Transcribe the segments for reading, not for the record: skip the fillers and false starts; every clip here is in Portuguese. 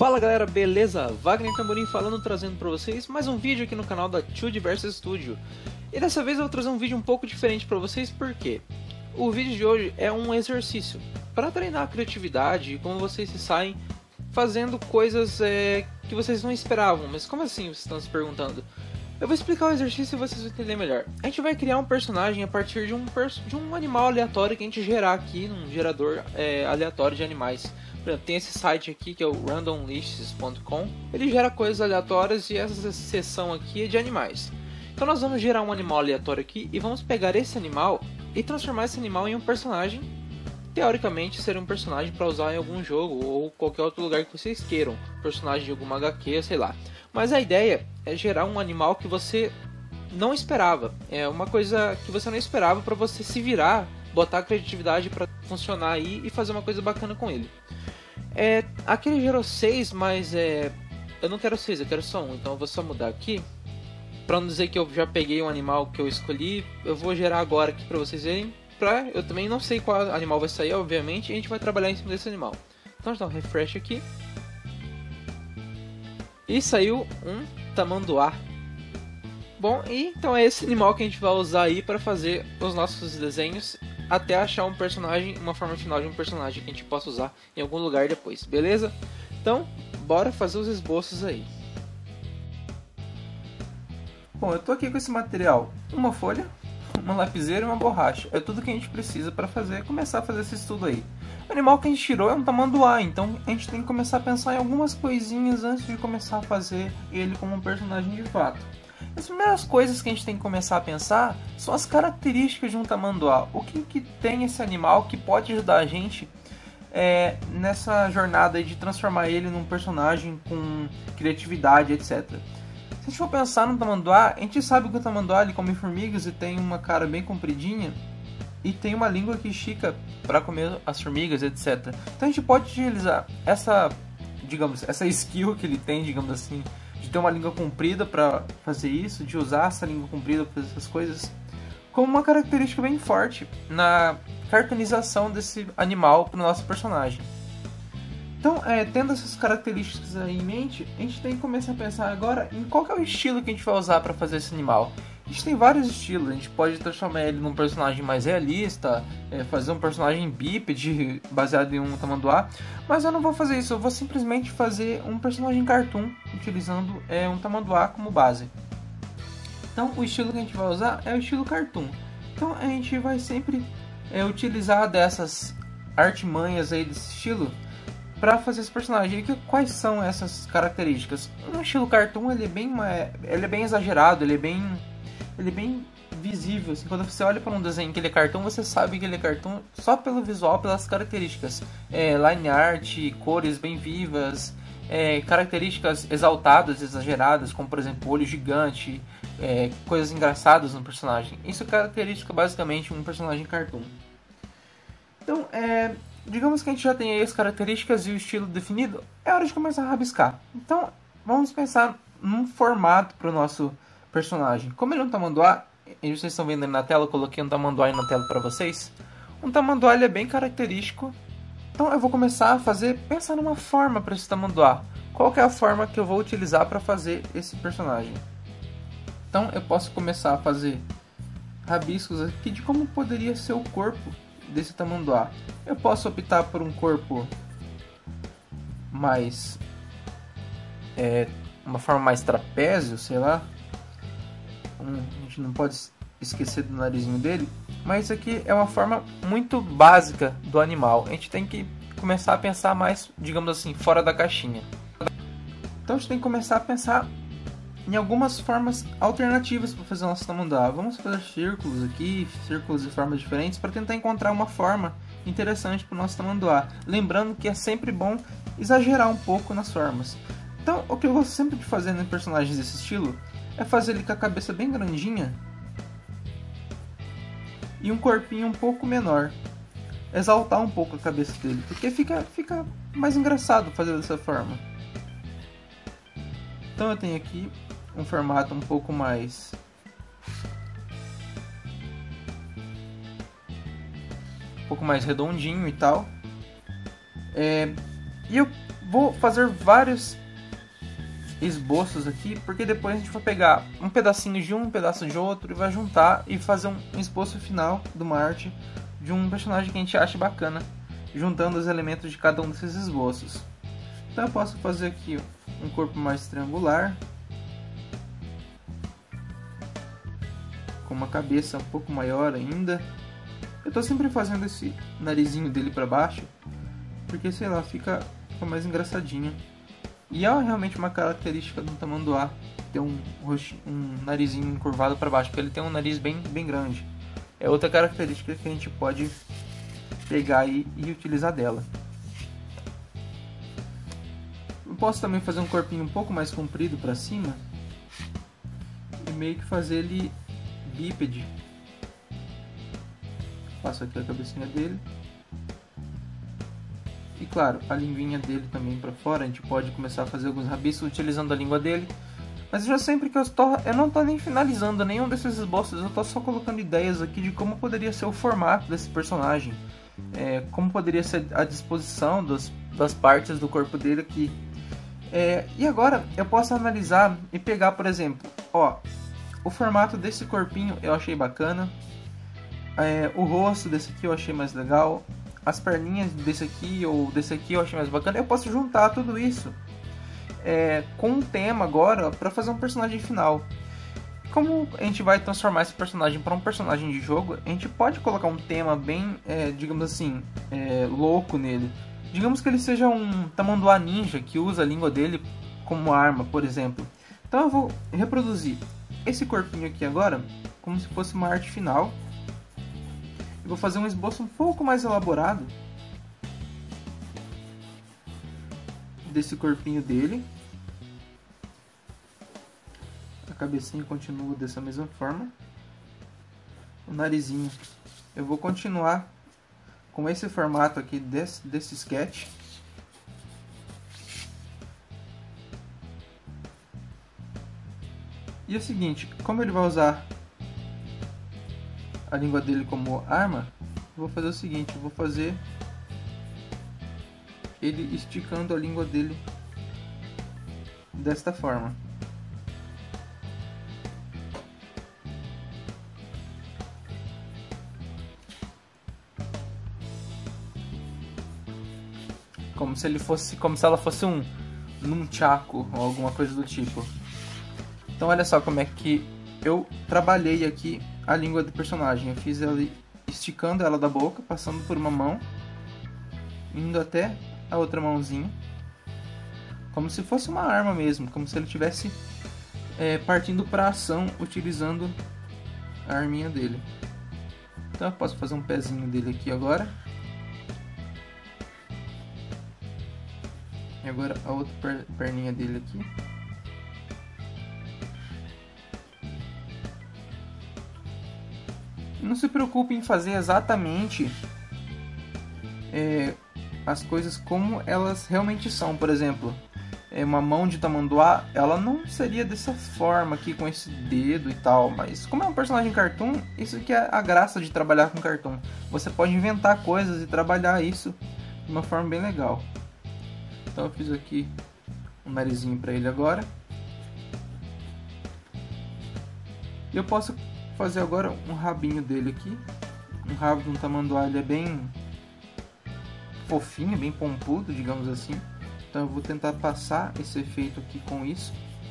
Fala galera, beleza? Wagner Tamborim falando, trazendo para vocês mais um vídeo aqui no canal da Twoverse Studio. E dessa vez eu vou trazer um vídeo um pouco diferente para vocês, porque o vídeo de hoje é um exercício para treinar a criatividade e como vocês se saem fazendo coisas que vocês não esperavam. Mas como assim, vocês estão se perguntando? Eu vou explicar o exercício e vocês vão entender melhor. A gente vai criar um personagem a partir de um animal aleatório que a gente gerar aqui num gerador aleatório de animais. Por exemplo, tem esse site aqui que é o randomlists.com. Ele gera coisas aleatórias e essa seção aqui é de animais. Então nós vamos gerar um animal aleatório aqui e vamos pegar esse animal e transformar esse animal em um personagem. Teoricamente seria um personagem para usar em algum jogo ou qualquer outro lugar que vocês queiram. Personagem de alguma HQ, sei lá. Mas a ideia é gerar um animal que você não esperava. É uma coisa que você não esperava para você se virar, botar a criatividade para funcionar aí e fazer uma coisa bacana com ele. Aqui ele gerou 6, mas eu não quero 6, eu quero só 1. Então eu vou só mudar aqui. Para não dizer que eu já peguei um animal que eu escolhi, eu vou gerar agora aqui para vocês verem. Eu também não sei qual animal vai sair, obviamente, e a gente vai trabalhar em cima desse animal. Então a gente dá um refresh aqui. E saiu um tamanduá. Bom, e então é esse animal que a gente vai usar aí para fazer os nossos desenhos, até achar um personagem, uma forma final de um personagem que a gente possa usar em algum lugar depois, beleza? Então, bora fazer os esboços aí. Bom, eu tô aqui com esse material, uma folha, uma lapiseira e uma borracha. É tudo que a gente precisa para começar a fazer esse estudo aí. O animal que a gente tirou é um tamanduá, então a gente tem que começar a pensar em algumas coisinhas antes de começar a fazer ele como um personagem de fato. As primeiras coisas que a gente tem que começar a pensar são as características de um tamanduá. O que tem esse animal que pode ajudar a gente nessa jornada de transformar ele num personagem com criatividade, etc. Se a gente for pensar no tamanduá, a gente sabe que o tamanduá ele come formigas e tem uma cara bem compridinha e tem uma língua que estica para comer as formigas, etc. Então a gente pode utilizar essa skill que ele tem, digamos assim, de ter uma língua comprida para fazer isso, de usar essa língua comprida para fazer essas coisas, como uma característica bem forte na cartoonização desse animal para o nosso personagem. Então, tendo essas características aí em mente, a gente tem que começar a pensar agora em qual que é o estilo que a gente vai usar para fazer esse animal. A gente tem vários estilos, a gente pode transformar ele num personagem mais realista, fazer um personagem bípede baseado em um tamanduá, mas eu não vou fazer isso, eu vou simplesmente fazer um personagem cartoon utilizando um tamanduá como base. Então o estilo que a gente vai usar é o estilo cartoon. Então a gente vai sempre utilizar dessas artimanhas aí desse estilo para fazer esse personagem. E quais são essas características? No estilo cartoon ele é bem exagerado, ele é bem visível, assim, quando você olha para um desenho que ele é cartoon, você sabe que ele é cartoon só pelo visual, pelas características, line art, cores bem vivas, características exaltadas, exageradas, como por exemplo olho gigante, coisas engraçadas no personagem. Isso caracteriza basicamente um personagem cartoon. Então, digamos que a gente já tem aí as características e o estilo definido, é hora de começar a rabiscar. Então, vamos pensar num formato para o nosso personagem. Como ele é um tamanduá, e vocês estão vendo aí na tela, eu coloquei um tamanduá aí na tela para vocês. Um tamanduá ele é bem característico. Então eu vou começar a pensar numa forma para esse tamanduá. Qual que é a forma que eu vou utilizar para fazer esse personagem? Então eu posso começar a fazer rabiscos aqui de como poderia ser o corpo desse tamanduá. Eu posso optar por um corpo mais uma forma mais trapézio, sei lá. A gente não pode esquecer do narizinho dele, mas isso aqui é uma forma muito básica do animal. A gente tem que começar a pensar mais, digamos assim, fora da caixinha. Então a gente tem que começar a pensar em algumas formas alternativas para fazer o nosso tamanduá. Vamos fazer círculos aqui, círculos de formas diferentes, para tentar encontrar uma forma interessante para o nosso tamanduá. Lembrando que é sempre bom exagerar um pouco nas formas. Então o que eu gosto sempre de fazer em personagens desse estilo é fazer ele com a cabeça bem grandinha e um corpinho um pouco menor. Exaltar um pouco a cabeça dele, porque fica mais engraçado fazer dessa forma. Então eu tenho aqui um formato um pouco mais redondinho e tal. E eu Vou fazer vários esboços aqui, porque depois a gente vai pegar um pedacinho de um pedaço de outro e vai juntar e fazer um esboço final de uma arte de um personagem que a gente acha bacana, juntando os elementos de cada um desses esboços. Então eu posso fazer aqui um corpo mais triangular, com uma cabeça um pouco maior ainda. Eu tô sempre fazendo esse narizinho dele para baixo, porque sei lá, fica mais engraçadinho. E é realmente uma característica do tamanduá ter um narizinho encurvado para baixo, porque ele tem um nariz bem grande. É outra característica que a gente pode pegar e utilizar dela. Eu posso também fazer um corpinho um pouco mais comprido para cima e meio que fazer ele bípede. Faço aqui a cabecinha dele. E claro, a linguinha dele também para fora. A gente pode começar a fazer alguns rabiscos utilizando a língua dele. Mas já sempre que eu não estou nem finalizando nenhum desses esboços, eu estou só colocando ideias aqui de como poderia ser o formato desse personagem. Como poderia ser a disposição das partes do corpo dele aqui. E agora eu posso analisar e pegar, por exemplo, o formato desse corpinho eu achei bacana. O rosto desse aqui eu achei mais legal. As perninhas desse aqui ou desse aqui eu achei mais bacana. Eu posso juntar tudo isso com um tema agora para fazer um personagem final. Como a gente vai transformar esse personagem para um personagem de jogo, a gente pode colocar um tema bem, digamos assim, louco nele. Digamos que ele seja um tamanduá ninja que usa a língua dele como arma, por exemplo. Então eu vou reproduzir esse corpinho aqui agora como se fosse uma arte final. Eu vou fazer um esboço um pouco mais elaborado desse corpinho dele. A cabecinha continua dessa mesma forma. O narizinho eu vou continuar com esse formato aqui desse sketch. E é o seguinte, como ele vai usar a língua dele como arma, eu vou fazer o seguinte, eu vou fazer ele esticando a língua dele desta forma. Como se ela fosse um nunchaku ou alguma coisa do tipo. Então olha só como é que eu trabalhei aqui a língua do personagem. Eu fiz ela esticando ela da boca, passando por uma mão, indo até a outra mãozinha, como se fosse uma arma mesmo, como se ele estivesse partindo para ação utilizando a arminha dele. Então eu posso fazer um pezinho dele aqui agora. E agora a outra perninha dele aqui. Não se preocupe em fazer exatamente as coisas como elas realmente são. Por exemplo, uma mão de tamanduá, ela não seria dessa forma aqui, com esse dedo e tal. Mas como é um personagem cartoon, isso que é a graça de trabalhar com cartoon. Você pode inventar coisas e trabalhar isso de uma forma bem legal. Então eu fiz aqui um narizinho para ele agora. E eu posso fazer agora um rabinho dele aqui. Um rabo de um tamanduá, ele é bem fofinho, bem pompudo, digamos assim. Então eu vou tentar passar esse efeito aqui com isso.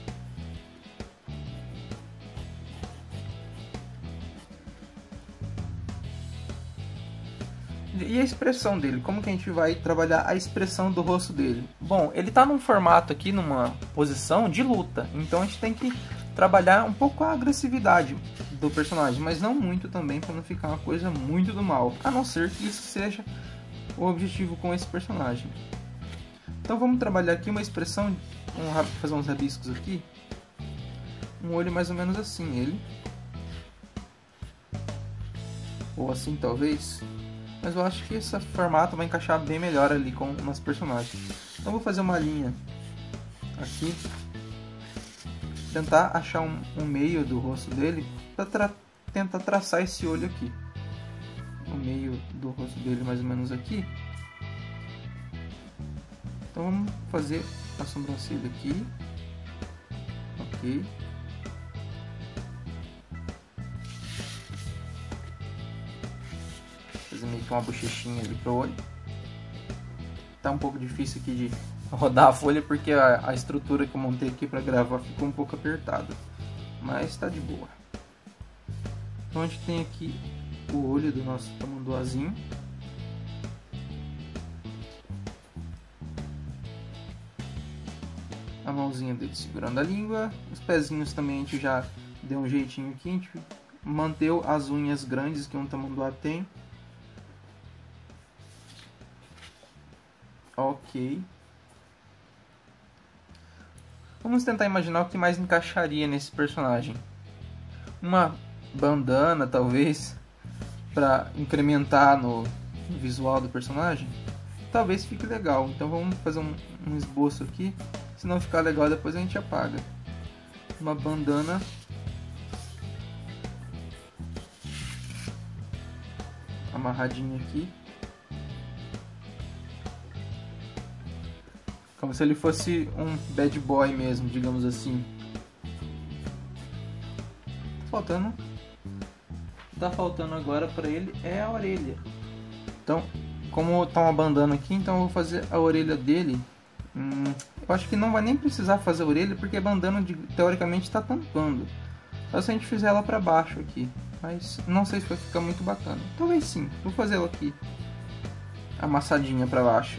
E a expressão dele, como que a gente vai trabalhar a expressão do rosto dele? Bom, ele está num formato aqui, numa posição de luta, então a gente tem que trabalhar um pouco a agressividade do personagem, mas não muito também, para não ficar uma coisa muito do mal, a não ser que isso seja o objetivo com esse personagem. Então vamos trabalhar aqui uma expressão, fazer uns rabiscos aqui, um olho mais ou menos assim, ele, ou assim talvez. Mas eu acho que esse formato vai encaixar bem melhor ali com o nosso personagem. Então vou fazer uma linha aqui. Tentar achar um meio do rosto dele para tentar traçar esse olho aqui. O meio do rosto dele mais ou menos aqui. Então vamos fazer a sobrancelha aqui. Ok. Fazer meio que uma bochechinha ali pro olho. Tá um pouco difícil aqui de rodar a folha porque a estrutura que eu montei aqui para gravar ficou um pouco apertada. Mas tá de boa. Então a gente tem aqui o olho do nosso tamanduazinho. A mãozinha dele segurando a língua. Os pezinhos também a gente já deu um jeitinho aqui. A gente manteve as unhas grandes que um tamanduá tem. Ok. Vamos tentar imaginar o que mais encaixaria nesse personagem. Uma bandana, talvez, para incrementar no visual do personagem. Talvez fique legal. Então vamos fazer um esboço aqui. Se não ficar legal, depois a gente apaga. Uma bandana. Amarradinha aqui. Como se ele fosse um bad boy mesmo, digamos assim. Tá faltando agora pra ele é a orelha. Então, como tá uma bandana aqui, então eu vou fazer a orelha dele. Eu acho que não vai nem precisar fazer a orelha, porque a bandana teoricamente está tampando. Só se a gente fizer ela pra baixo aqui. Mas não sei se vai ficar muito bacana. Talvez sim. Vou fazer ela aqui amassadinha pra baixo.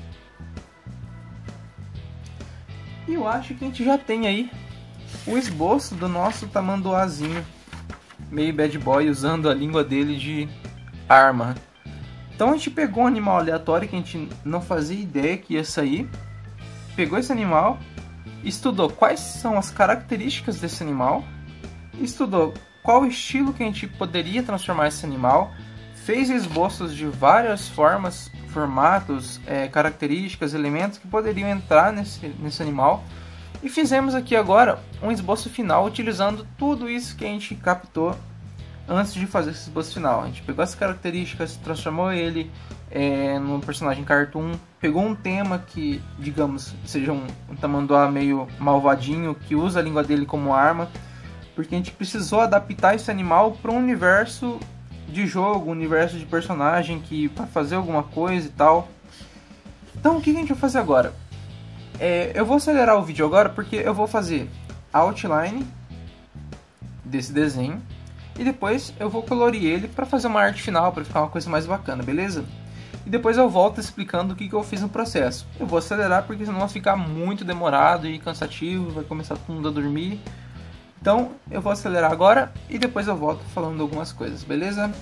E eu acho que a gente já tem aí o esboço do nosso tamanduazinho meio bad boy, usando a língua dele de arma. Então a gente pegou um animal aleatório que a gente não fazia ideia que ia sair. Pegou esse animal, estudou quais são as características desse animal, estudou qual estilo que a gente poderia transformar esse animal, fez esboços de várias formas, formatos, características, elementos que poderiam entrar nesse animal. E fizemos aqui agora um esboço final utilizando tudo isso que a gente captou antes de fazer esse esboço final. A gente pegou as características, transformou ele num personagem cartoon, pegou um tema que, digamos, seja um tamanduá meio malvadinho, que usa a língua dele como arma, porque a gente precisou adaptar esse animal para um universo de jogo, um universo de personagem que para fazer alguma coisa e tal. Então o que a gente vai fazer agora? Eu vou acelerar o vídeo agora porque eu vou fazer a outline desse desenho e depois eu vou colorir ele para fazer uma arte final, para ficar uma coisa mais bacana, beleza? E depois eu volto explicando o que eu fiz no processo. Eu vou acelerar porque senão vai ficar muito demorado e cansativo, vai começar todo mundo a dormir. Então eu vou acelerar agora e depois eu volto falando algumas coisas, beleza?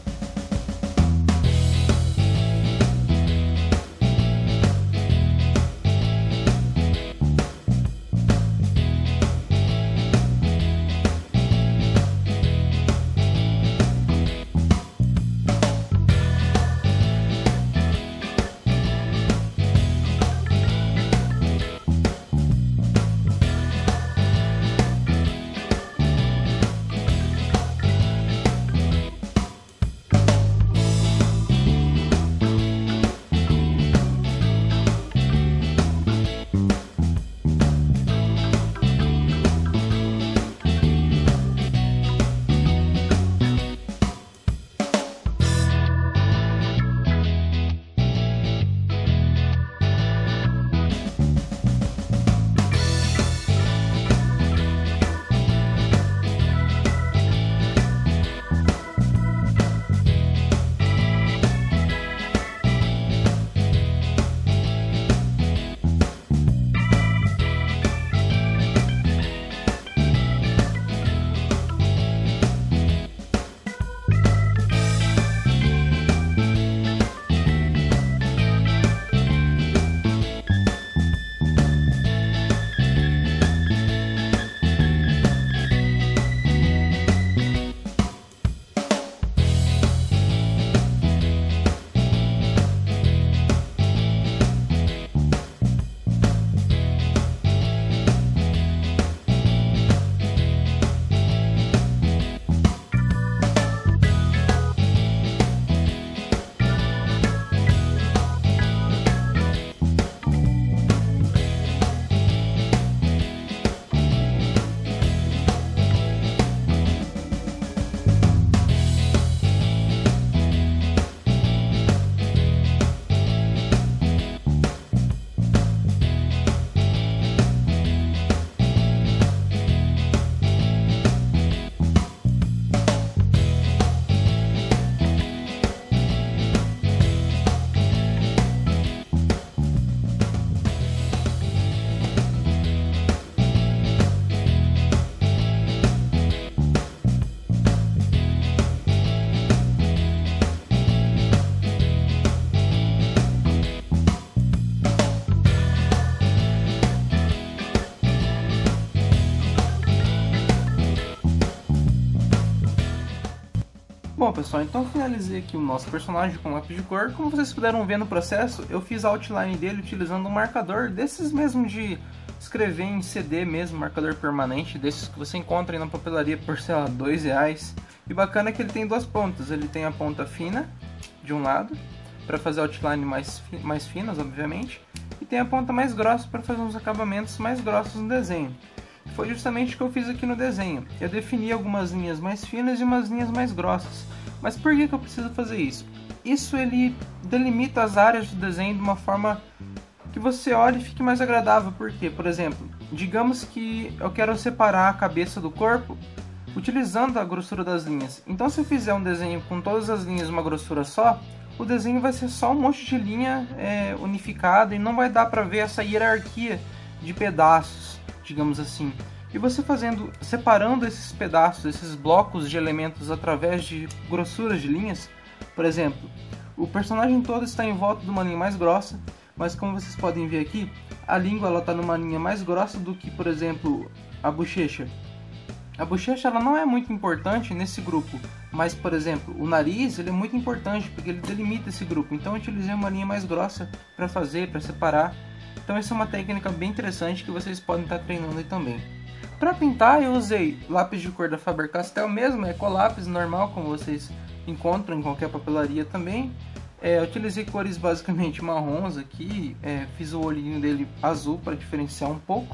Bom pessoal, então finalizei aqui o nosso personagem com lápis de cor. Como vocês puderam ver no processo, eu fiz a outline dele utilizando um marcador desses mesmo de escrever em CD mesmo, marcador permanente, desses que você encontra aí na papelaria por, sei lá, R$2. E bacana é que ele tem duas pontas, ele tem a ponta fina de um lado, para fazer outline mais finas, obviamente, e tem a ponta mais grossa para fazer uns acabamentos mais grossos no desenho. Foi justamente o que eu fiz aqui no desenho. Eu defini algumas linhas mais finas e umas linhas mais grossas. Mas por que eu preciso fazer isso? Isso ele delimita as áreas do desenho de uma forma que você olhe e fique mais agradável. Porque, por exemplo, digamos que eu quero separar a cabeça do corpo utilizando a grossura das linhas. Então se eu fizer um desenho com todas as linhas uma grossura só, o desenho vai ser só um monte de linha unificada e não vai dar para ver essa hierarquia de pedaços, digamos assim. E você separando esses pedaços, esses blocos de elementos através de grossuras de linhas, por exemplo, o personagem todo está em volta de uma linha mais grossa, mas como vocês podem ver aqui, a língua está numa linha mais grossa do que, por exemplo, a bochecha. A bochecha ela não é muito importante nesse grupo, mas, por exemplo, o nariz ele é muito importante porque ele delimita esse grupo. Então eu utilizei uma linha mais grossa para separar. Então essa é uma técnica bem interessante que vocês podem estar treinando aí também. Para pintar eu usei lápis de cor da Faber-Castell mesmo, Ecolápis normal, como vocês encontram em qualquer papelaria também. Eu utilizei cores basicamente marrons aqui, fiz o olhinho dele azul para diferenciar um pouco.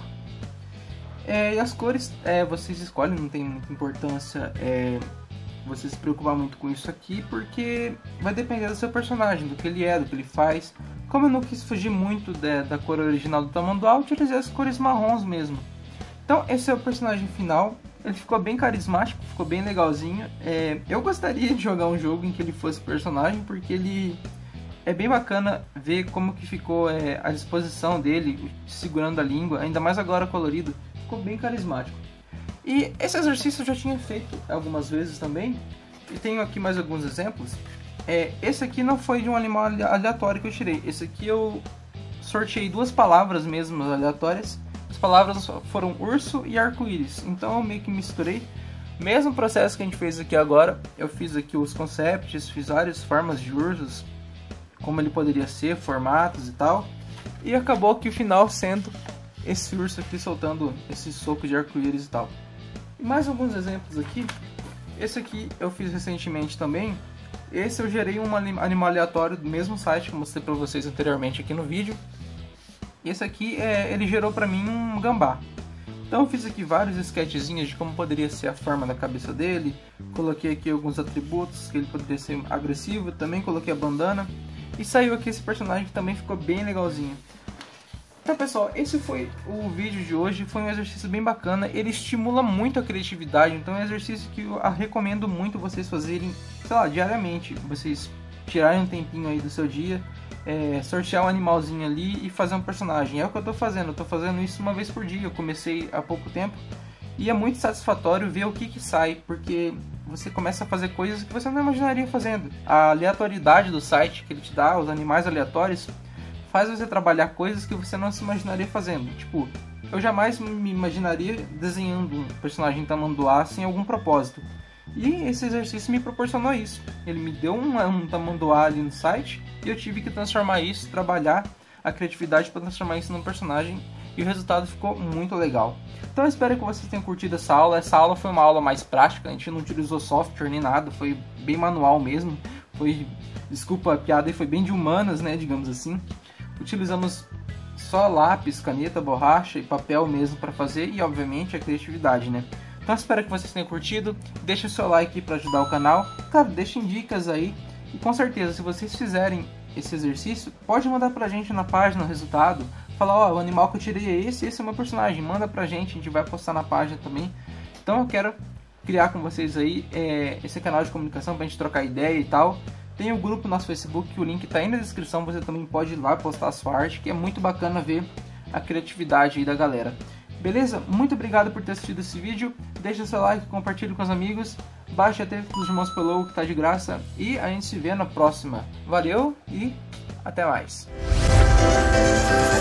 E as cores vocês escolhem, não tem muita importância você se preocupar muito com isso aqui, porque vai depender do seu personagem, do que ele é, do que ele faz. Como eu não quis fugir muito da cor original do tamanduá, eu utilizei as cores marrons mesmo. Então esse é o personagem final, ele ficou bem carismático, ficou bem legalzinho. Eu gostaria de jogar um jogo em que ele fosse personagem, porque ele é bem bacana ver como que ficou a disposição dele, segurando a língua, ainda mais agora colorido, ficou bem carismático. E esse exercício eu já tinha feito algumas vezes também, e tenho aqui mais alguns exemplos. Esse aqui não foi de um animal aleatório que eu tirei, esse aqui eu sorteei duas palavras mesmo aleatórias. As palavras foram urso e arco-íris, então eu meio que misturei. Mesmo processo que a gente fez aqui agora, eu fiz aqui os concepts, fiz várias formas de ursos, como ele poderia ser, formatos e tal. E acabou que o final sendo esse urso aqui soltando esse soco de arco-íris e tal. E mais alguns exemplos aqui. Esse aqui eu fiz recentemente também. Esse eu gerei um animal aleatório do mesmo site que eu mostrei para vocês anteriormente aqui no vídeo. Esse aqui, ele gerou para mim um gambá. Então eu fiz aqui vários sketchzinhos de como poderia ser a forma da cabeça dele. Coloquei aqui alguns atributos que ele poderia ser agressivo. Também coloquei a bandana. E saiu aqui esse personagem que também ficou bem legalzinho. Então pessoal, esse foi o vídeo de hoje, foi um exercício bem bacana, ele estimula muito a criatividade, então é um exercício que eu recomendo muito vocês fazerem, sei lá, diariamente, vocês tirarem um tempinho aí do seu dia, sortear um animalzinho ali e fazer um personagem. É o que eu tô fazendo isso uma vez por dia, eu comecei há pouco tempo, e é muito satisfatório ver o que sai, porque você começa a fazer coisas que você não imaginaria fazendo. A aleatoriedade do site que ele te dá, os animais aleatórios, faz você trabalhar coisas que você não se imaginaria fazendo. Tipo, eu jamais me imaginaria desenhando um personagem tamanduá sem algum propósito. E esse exercício me proporcionou isso. Ele me deu um tamanduá ali no site e eu tive que transformar isso, trabalhar a criatividade para transformar isso num personagem. E o resultado ficou muito legal. Então eu espero que vocês tenham curtido essa aula. Essa aula foi uma aula mais prática, a gente não utilizou software nem nada, foi bem manual mesmo. Desculpa a piada, foi bem de humanas, né, digamos assim. Utilizamos só lápis, caneta, borracha e papel mesmo para fazer e obviamente a criatividade, né? Então espero que vocês tenham curtido, deixe o seu like para ajudar o canal, claro, deixem dicas aí e com certeza se vocês fizerem esse exercício, pode mandar pra gente na página o resultado, falar, ó, o animal que eu tirei é esse é o meu personagem, manda pra gente, a gente vai postar na página também. Então eu quero criar com vocês aí esse canal de comunicação pra gente trocar ideia e tal. Tem o grupo no nosso Facebook, que o link está aí na descrição, você também pode ir lá postar a sua arte, que é muito bacana ver a criatividade aí da galera. Beleza? Muito obrigado por ter assistido esse vídeo, deixa seu like, compartilhe com os amigos, baixe até os irmãos pelo que está de graça e a gente se vê na próxima. Valeu e até mais!